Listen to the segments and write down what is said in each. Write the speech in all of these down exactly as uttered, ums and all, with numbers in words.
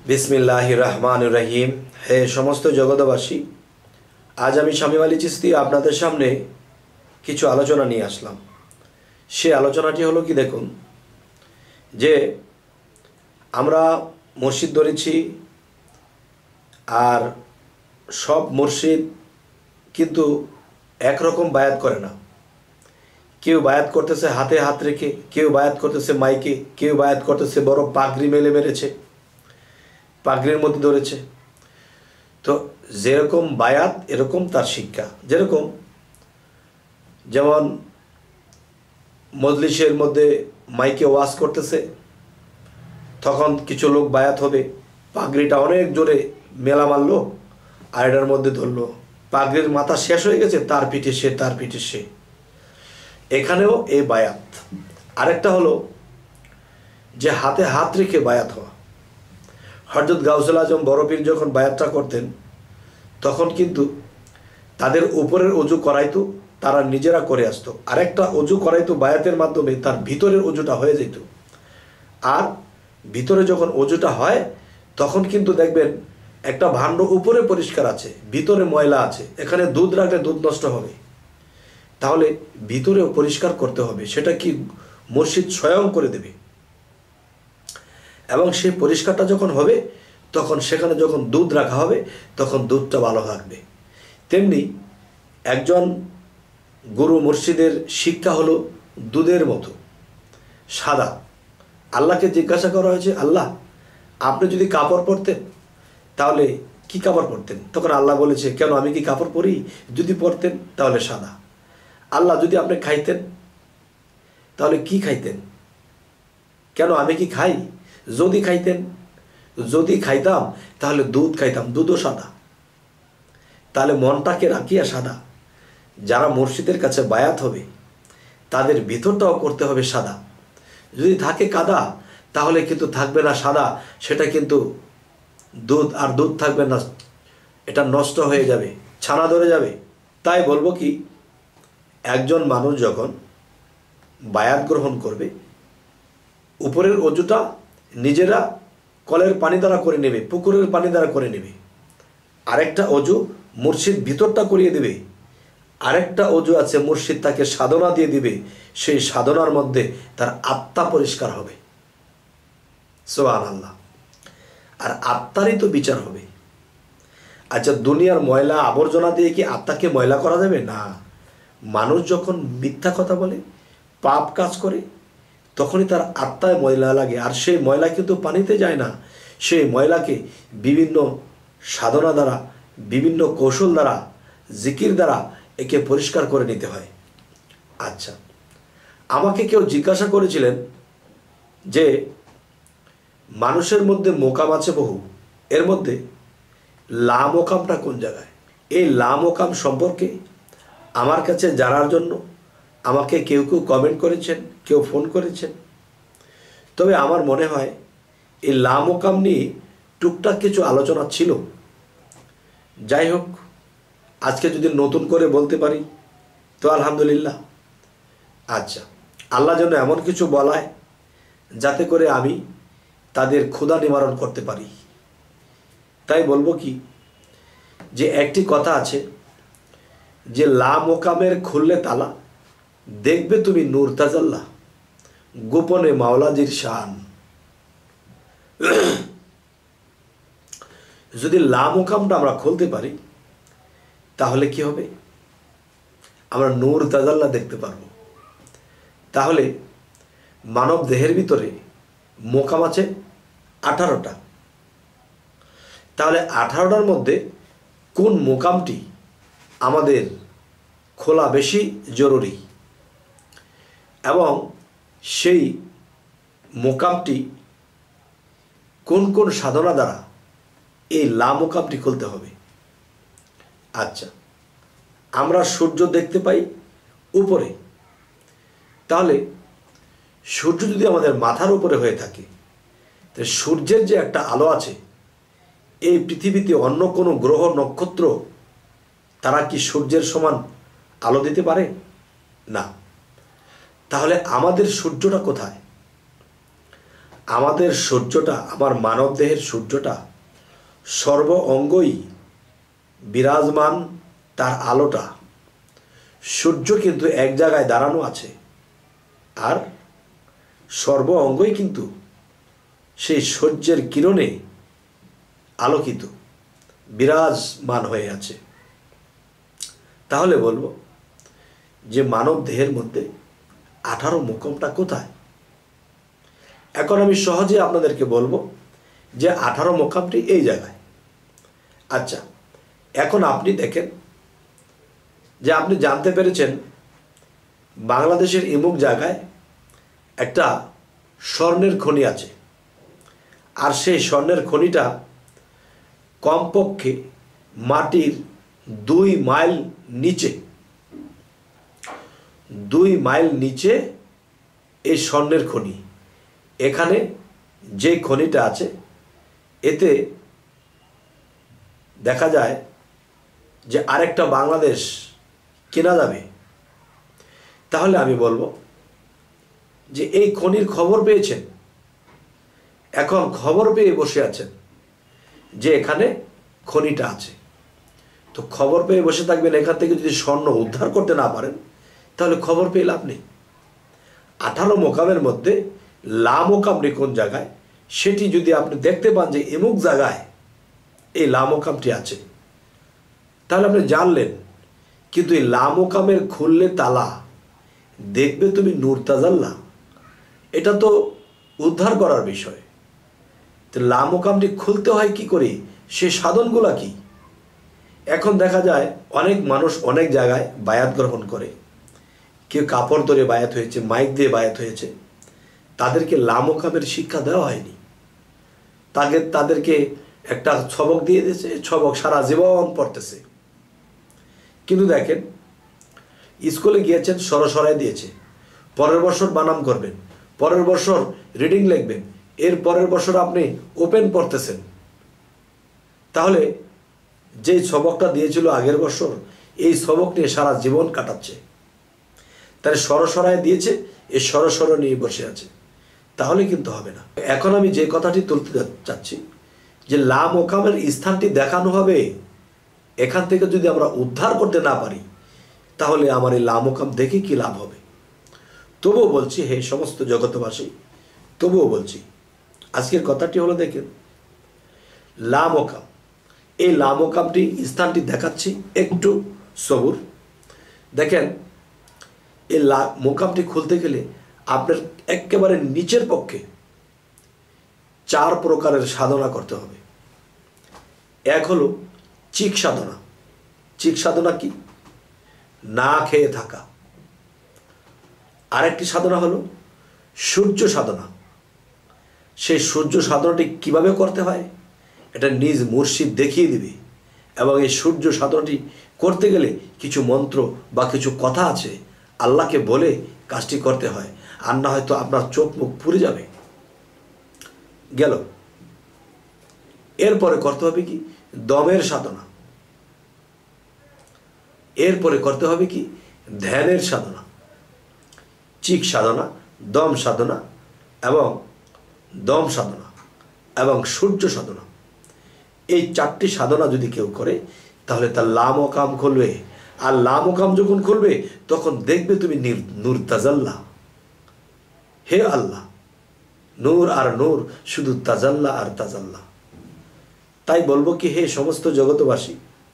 बिस्मिल्लाहिर रहमानिर रहीम। हे समस्त जगतबासी, आज आमी शामीम आली चिश्ती आपनादेर सामने किछु आलोचना निये आसलाम। से आलोचनाटी हलो कि देखुन जे आमरा मस्जिद धरेछि आर सब मस्जिद किन्तु एक रकम बायात करे ना। केउ बायात करतेছে हाथे हाथ रेखे, केउ बायात करतेছে माइके, केउ बायात करतेছে बड़ पागड़ी मेले मेरेছে, पागड़िर मध्य धरेছে। तो जेरकम बायात एरकम तार शिक्षा। जेरकम जेमन मजलिसेर मध्य माइके ओयाज करतेছে तखन किछु लोक बायात होबे, पागड़िटा अनेक जोरे मेला मारलो आर एटार मध्य धरलो, पागड़िर माथा शेष हये गेছে, तार पिठे से तार पिठे से। एखानेও এই বায়াত। আরেকটা হলো যে হাতে হাত রেখে বায়াত হওয়া। হযরত গাউসুল আজম বড় পীর যখন বায়াতটা করতেন তখন কিন্তু তাদের উপরের ওযু করাইতো, তারা নিজেরা করে আসতো। আরেকটা ওযু করাইতো বায়াতের মাধ্যমে, তার ভিতরের ওযুটা হয়ে যেত। আর ভিতরে যখন ওযুটা হয় তখন কিন্তু দেখবেন একটা ভাণ্ড উপরে পরিষ্কার আছে, ভিতরে ময়লা আছে। এখানে দুধ রাখলে দুধ নষ্ট হবে, তাহলে ভিতরেও পরিষ্কার করতে হবে। সেটা কি মসজিদ স্বয়ং করে দেবে। এবং সেই পরিষ্কারটা যখন হবে তখন সেখানে যখন দুধ রাখা হবে তখন দুধটা ভালো থাকবে। তেমনি একজন গুরু মুর্শিদের শিক্ষা হলো দুধের মতো সাদা। আল্লাহকে জিজ্ঞাসা করা হয়েছে, আল্লাহ আপনি যদি কাপড় পরতেন তাহলে কি কাপড় পরতেন? তখন আল্লাহ বলেছে, কেন আমি কি কাপড় পরি? যদি পরতেন তাহলে সাদা। আল্লাহ যদি আপনি খাইতেন তাহলে কি খাইতেন? কেন আমি কি খাই? যদি খাইতেন, যদি খাইতাম তাহলে দুধ খাইতাম, দুধও সাদা। তাহলে মনটাকে রাখিয়া সাদা। যারা মুর্শিদের কাছে বায়াত হবে তাদের ভিতরটাও করতে হবে সাদা। যদি থাকে কাদা তাহলে কিন্তু থাকবে না সাদা, সেটা কিন্তু দুধ আর দুধ থাকবে না, এটা নষ্ট হয়ে যাবে, ছানা ধরে যাবে। তাই বলবো কি, একজন মানুষ যখন বায়াত গ্রহণ করবে উপরের ওযুটা নিজেরা কলের পানি দ্বারা করে নেবে, পুকুরের পানি দ্বারা করে নেবে। আরেকটা ওযু মুর্শিদ ভিতরটা করিয়ে দেবে। আরেকটা ওযু আছে মুর্শিদ তাকে সাধনা দিয়ে দিবে, সেই সাধনার মধ্যে তার আত্মা পরিষ্কার হবে। সুবহানাল্লাহ। আর আত্মারই তো বিচার হবে। আচ্ছা, দুনিয়ার ময়লা আবর্জনা দিয়ে কি আত্মাকে ময়লা করা যাবে? না। মানুষ যখন মিথ্যা কথা বলে, পাপ কাজ করে, তখনই তার আত্মায় ময়লা লাগে। আর সেই ময়লা কিন্তু পানিতে যায় না, সেই ময়লাকে বিভিন্ন সাধনা দ্বারা, বিভিন্ন কৌশল দ্বারা, জিকির দ্বারা একে পরিষ্কার করে নিতে হয়। আচ্ছা, আমাকে কেউ জিজ্ঞাসা করেছিলেন যে মানুষের মধ্যে মোকাম আছে বহু, এর মধ্যে লা মোকামটা কোন জায়গায়? এই লা মোকাম সম্পর্কে আমার কাছে জানার জন্য আমাকে কেউ কেউ কমেন্ট করেছেন, কেউ ফোন করেছেন। তবে আমার মনে হয় এই লা মোকাম নিয়ে টুকটাক কিছু আলোচনা ছিল। যাই হোক, আজকে যদি নতুন করে বলতে পারি তো আলহামদুলিল্লাহ। আচ্ছা, আল্লাহ যেন এমন কিছু বলায় যাতে করে আমি তাদের ক্ষুধা নিবারণ করতে পারি। তাই বলবো কি, যে একটি কথা আছে যে লা মোকামের খুললে তালা, দেখবে তুমি নূর তাজাল্লা, গোপনে মাওলাজির শান। যদি লা মোকামটা আমরা খুলতে পারি তাহলে কি হবে? আমরা নূর তাজাল্লা দেখতে পারবো। তাহলে মানব দেহের ভিতরে মোকাম আছে আঠারোটা। তাহলে আঠারোটার মধ্যে কোন মোকামটি আমাদের খোলা বেশি জরুরি, এবং সেই মোকামটি কোন কোন সাধনা দ্বারা এই লা মোকামটি খুলতে হবে। আচ্ছা, আমরা সূর্য দেখতে পাই উপরে। তাহলে সূর্য যদি আমাদের মাথার উপরে হয়ে থাকে, তো সূর্যের যে একটা আলো আছে, এই পৃথিবীতে অন্য কোনো গ্রহ নক্ষত্র তারা কি সূর্যের সমান আলো দিতে পারে? না। তাহলে আমাদের সূর্যটা কোথায়? আমাদের সূর্যটা, আমার মানব দেহের সূর্যটা সর্ব অঙ্গই বিরাজমান, তার আলোটা। সূর্য কিন্তু এক জায়গায় দাঁড়ানো আছে, আর সর্ব অঙ্গই কিন্তু সেই সূর্যের কিরণে আলোকিত, বিরাজমান হয়ে আছে। তাহলে বলবো যে মানব দেহের মধ্যে আঠারো মোকামটা কোথায়? এখন আমি সহজে আপনাদেরকে বলবো যে আঠারো মোকামটি এই জায়গায়। আচ্ছা, এখন আপনি দেখেন যে আপনি জানতে পেরেছেন বাংলাদেশের ইমুক জায়গায় একটা স্বর্ণের খনি আছে, আর সেই স্বর্ণের খনিটা কমপক্ষে মাটির দুই মাইল নিচে, দুই মাইল নিচে এই স্বর্ণের খনি। এখানে যে খনিটা আছে এতে দেখা যায় যে আরেকটা বাংলাদেশ কেনা যাবে। তাহলে আমি বলবো যে এই খনির খবর পেয়েছেন, এখন খবর পেয়ে বসে আছেন যে এখানে খনিটা আছে। তো খবর পেয়ে বসে থাকবেন, এখান থেকে যদি স্বর্ণ উদ্ধার করতে না পারেন তাহলে খবর পেয়ে লাভ নেই। আঠারো মোকামের মধ্যে লা মোকামটি কোন জায়গায় সেটি যদি আপনি দেখতে পান যে এমুক জায়গায় এই লা মোকামটি আছে, তাহলে আপনি জানলেন। কিন্তু এই লা মোকামের খুললে তালা, দেখবে তুমি নূর তাজাল্লা, এটা তো উদ্ধার করার বিষয়। তো লা মোকামটি খুলতে হয় কি করে, সে সাধনগুলা কি? এখন দেখা যায় অনেক মানুষ অনেক জায়গায় বায়াত গ্রহণ করে, কেউ কাপড় ধরে বায়াত হয়েছে, মাইক দিয়ে বায়াত হয়েছে, তাদেরকে লা মোকামের শিক্ষা দেওয়া হয়নি। তাকে তাদেরকে একটা ছবক দিয়ে দিয়েছে, ছবক সারা জীবন পড়তেছে। কিন্তু দেখেন, স্কুলে গিয়েছেন, সরসরাই দিয়েছে, পরের বছর বানাম করবেন, পরের বছর রিডিং লিখবেন, এর পরের বছর আপনি ওপেন পড়তেছেন। তাহলে যেই সবকটা দিয়েছিল আগের বছর, এই সবক নিয়ে সারা জীবন কাটাচ্ছে। তাহলে সরসরায় দিয়েছে, এই সরসর নিয়ে বসে আছে, তাহলে কিন্তু হবে না। এখন আমি যে কথাটি তুলতে চাচ্ছি যে লা মোকামের স্থানটি দেখানো হবে, এখান থেকে যদি আমরা উদ্ধার করতে না পারি তাহলে আমার এই লা মোকাম দেখে কি লাভ হবে? তবুও বলছি, হে সমস্ত জগতবাসী, তবুও বলছি, আজকের কথাটি হলো, দেখেন লা মোকাম, এই লা মোকামটি স্থানটি দেখাচ্ছি, একটু সবুর। দেখেন, এই লা মোকামটি খুলতে গেলে আপনার একেবারে নিচের পক্ষে চার প্রকারের সাধনা করতে হবে। এক হলো চিক সাধনা। চিক সাধনা কি? না খেয়ে থাকা। আরেকটি সাধনা হলো সূর্য সাধনা। সেই সূর্য সাধনাটি কিভাবে করতে হয় এটা নিজ মুর্শিদ দেখিয়ে দিবে, এবং এই সূর্য সাধনাটি করতে গেলে কিছু মন্ত্র বা কিছু কথা আছে, আল্লাহকে বলে কাজটি করতে হয়, আর না হয়তো আপনার চোখ মুখ পুড়ে যাবে। গেল। এরপরে করতে হবে কি? দমের সাধনা। এরপরে করতে হবে কি? ধ্যানের সাধনা। চিক সাধনা, দম সাধনা এবং দম সাধনা এবং সূর্য সাধনা, এই চারটি সাধনা যদি কেউ করে তাহলে তার লা মোকাম খুলবে। আর লা মোকাম যখন খুলবে তখন দেখবে তুমি নূর তাজাল্লা। হে আল্লাহ, নূর আর নূর, শুধু তাজাল্লা আর তাজাল্লা। তাই বলবো কি, হে সমস্ত জগতবাসী,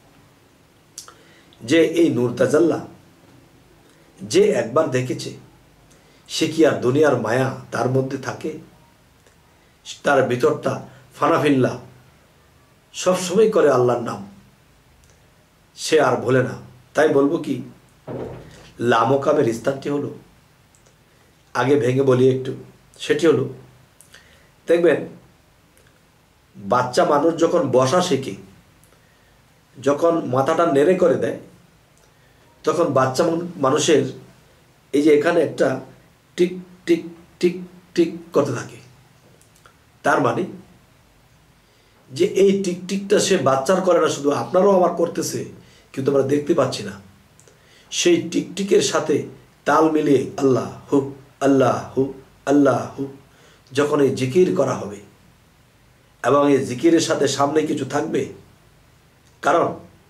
যে এই নূর তাজাল্লা যে একবার দেখেছে সে কি আর দুনিয়ার মায়া তার মধ্যে থাকে? তার ভিতরটা ফানাফিল্লা সবসময় করে আল্লাহর নাম, সে আর ভোলে না। তাই বলবো কি, লা মোকামের স্থানটি হলো, আগে ভেঙে বলি একটু, সেটি হলো, দেখবেন বাচ্চা মানুষ যখন বসা শেখে, যখন মাথাটা নেড়ে করে দেয়, তখন বাচ্চা মানুষের এই যে এখানে একটা টিক টিক টিক টিক করতে থাকে। তার মানে যে এই টিকটিকটা সে বাচ্চার করে না, শুধু আপনারাও আমার করতেছে, কিন্তু আমরা দেখতে পাচ্ছি না। সেই টিকটিকের সাথে তাল মিলিয়ে আল্লাহ হু আল্লাহ হু আল্লাহ হু, যখন এই জিকির করা হবে এবং এই জিকিরের সাথে সামনে কিছু থাকবে। কারণ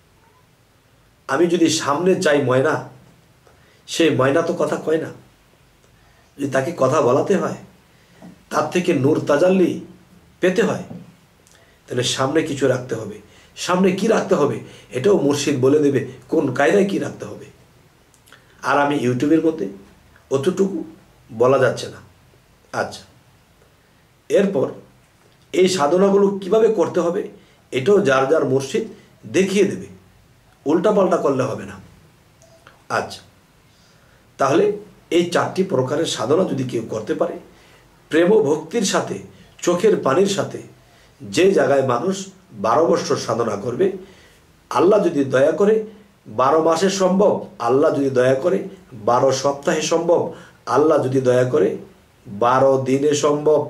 আমি যদি সামনে চাই ময়না, সেই ময়না তো কথা কয় না। যদি তাকে কথা বলাতে হয়, তার থেকে নূর তাজাল্লি পেতে হয়, তাহলে সামনে কিছু রাখতে হবে। সামনে কি রাখতে হবে এটাও মুর্শিদ বলে দেবে, কোন কায়দায় কি রাখতে হবে। আর আমি ইউটিউবের মধ্যে অতটুকু বলা যাচ্ছে না। আচ্ছা, এরপর এই সাধনাগুলো কিভাবে করতে হবে এটাও যার যার মুর্শিদ দেখিয়ে দেবে, উল্টাপাল্টা করলে হবে না। আচ্ছা, তাহলে এই চারটি প্রকারের সাধনা যদি কেউ করতে পারে, প্রেম ও ভক্তির সাথে, চোখের পানির সাথে, যে জায়গায় মানুষ বারো বৎসর সাধনা করবে, আল্লাহ যদি দয়া করে বারো মাসে সম্ভব, আল্লাহ যদি দয়া করে বারো সপ্তাহে সম্ভব, আল্লাহ যদি দয়া করে বারো দিনে সম্ভব,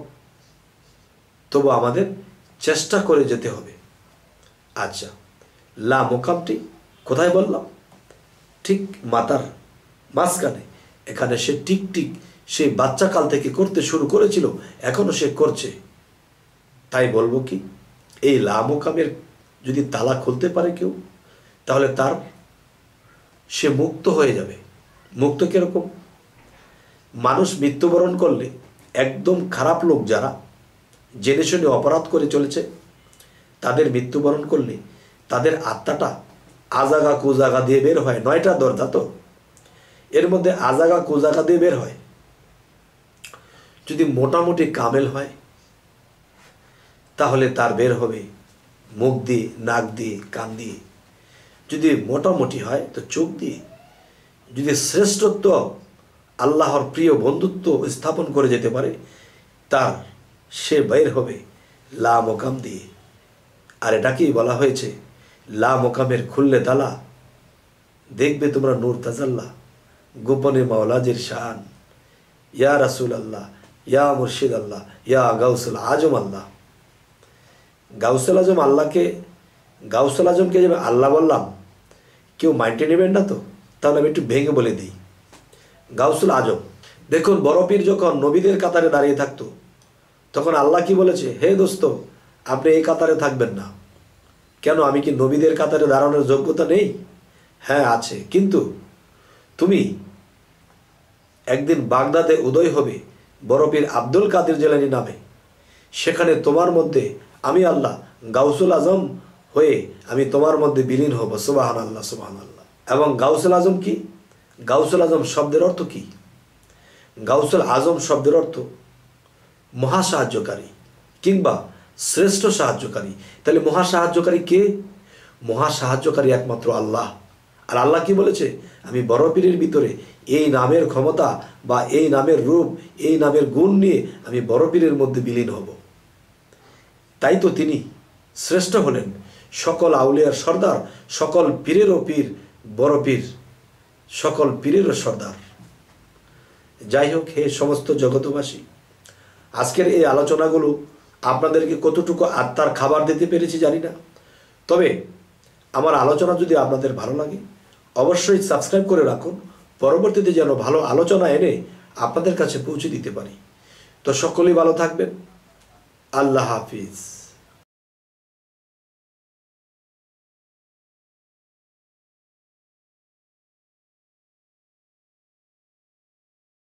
তবু আমাদের চেষ্টা করে যেতে হবে। আচ্ছা, লা মোকামটি কোথায় বললাম? ঠিক মাথার মাঝখানে। এখানে সে টিক টিক সেই বাচ্চাকাল থেকে করতে শুরু করেছিল, এখনো সে করছে। তাই বলবো কি, এই লা মোকামের যদি তালা খুলতে পারে কেউ, তাহলে তার সে মুক্ত হয়ে যাবে। মুক্ত কিরকম? মানুষ মৃত্যুবরণ করলে একদম খারাপ লোক যারা জেনে শুনে অপরাধ করে চলেছে, তাদের মৃত্যুবরণ করলে তাদের আত্মাটা আজাগা কুজাগা দিয়ে বের হয়। নয়টা দরজা তো, এর মধ্যে আজাগা কুজাগা দিয়ে বের হয়। যদি মোটামুটি কামেল হয় তাহলে তার বের হবে মুখ দিয়ে, নাক দিয়ে, কান দিয়ে। যদি মোটামুটি হয় তো চোখ দিয়ে। যদি শ্রেষ্ঠত্ব, আল্লাহর প্রিয় বন্ধুত্ব স্থাপন করে যেতে পারে, তার সে বের হবে লা মোকাম দিয়ে। আর এটাকেই বলা হয়েছে লা মোকামের খুললে তালা, দেখবে তোমরা নূর তাজাল্লা, গোপনে মাওলাজির শান। ইয়া রাসূল আল্লাহ, ইয়া মুর্শিদ আল্লাহ, ইয়া গাউসুল আজম আল্লাহ। গাউসুল আজম আল্লাহকে, গাউসুল আজমকে যে আল্লাহ বললাম, কেউ মাইন্ডে নেবেন না তো? তাহলে আমি একটু ভেঙে বলে দিই। গাউসুল আজম, দেখুন বড় পীর যখন নবীদের কাতারে দাঁড়িয়ে থাকতো, তখন আল্লাহ কি বলেছে? হে দোস্ত, আপনি এই কাতারে থাকবেন না। কেন? আমি কি নবীদের কাতারে দাঁড়ানোর যোগ্যতা নেই? হ্যাঁ আছে, কিন্তু তুমি একদিন বাগদাদে উদয় হবে বড় পীর আব্দুল কাদের জিলানী নামে, সেখানে তোমার মধ্যে আমি আল্লাহ গাউসুল আজম হয়ে আমি তোমার মধ্যে বিলীন হব। সুবহান আল্লাহ, সুবহান আল্লাহ। এবং গাউসুল আজম কি? গাউসুল আজম শব্দের অর্থ কি? গাউসুল আজম শব্দের অর্থ মহা সাহায্যকারী কিংবা শ্রেষ্ঠ সাহায্যকারী। তাহলে মহা সাহায্যকারী কে? মহা সাহায্যকারী একমাত্র আল্লাহ। আর আল্লাহ কি বলেছে? আমি বড় পীরের ভিতরে এই নামের ক্ষমতা বা এই নামের রূপ, এই নামের গুণ নিয়ে আমি বড় পীরের মধ্যে বিলীন হব। তাই তো তিনি শ্রেষ্ঠ হলেন, সকল আউলিয়ার সর্দার, সকল পীরেরও পীর বড় পীর, সকল পীরেরও সর্দার। যাই হোক, হে সমস্ত জগতবাসী, আজকের এই আলোচনাগুলো আপনাদেরকে কতটুকু আত্মার খাবার দিতে পেরেছি জানি না। তবে আমার আলোচনা যদি আপনাদের ভালো লাগে, অবশ্যই সাবস্ক্রাইব করে রাখুন, পরবর্তীতে যেন ভালো আলোচনা এনে আপনাদের কাছে পৌঁছে দিতে পারি। তো সকলেই ভালো থাকবেন। আল্লাহ হাফিজ।